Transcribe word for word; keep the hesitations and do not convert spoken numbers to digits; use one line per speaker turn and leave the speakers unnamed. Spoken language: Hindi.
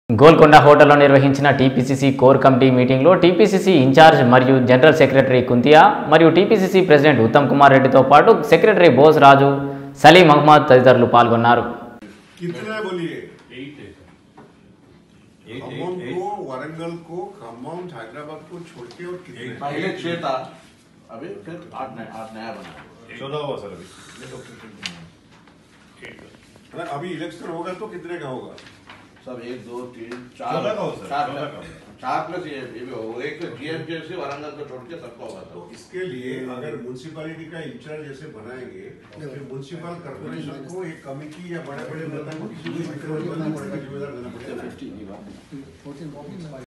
గోల్కొండ హోటల్లో నిర్వహించిన టీపీసీసీ కోర్ కమిటీ మీటింగ్లో టీపీసీసీ ఇన్ఛార్జ్ మరియు జనరల్ సెక్రటరీ కుంతియా మరియు టీపీసీసీ ప్రెసిడెంట్ ఉత్తమ్ కుమార్ రెడ్డితో పాటు సెక్రటరీ బోస్ రాజు, సలీం అహ్మద్ తదితరులు పాల్గొన్నారు.
वरंगल को, खम्मम, हैदराबाद को छोड़ के और कितने?
पहले छह था, अभी फिर आठ नया आठ नया बना.
चौदह हुआ सर अभी.
अगर अभी इलेक्शन होगा तो कितने का होगा?
सब एक दो तीन चार
चौदह का हो सर.
चार
चौदह का.
चार प्लस ये ये भी होगा. एक जीएमसीएफसी वरंगल को छोड़ के सबका होगा.
तो इसके लिए अगर म्युनिसिपैलिटी का इंचार्ज जैसे बनाएंगे तो फिर म्युनिसिपल कॉर्पोरेशन को एक कमेटी या बड़े बड़े नेता को किसी को जिम्मेदार देना पड़ेगा.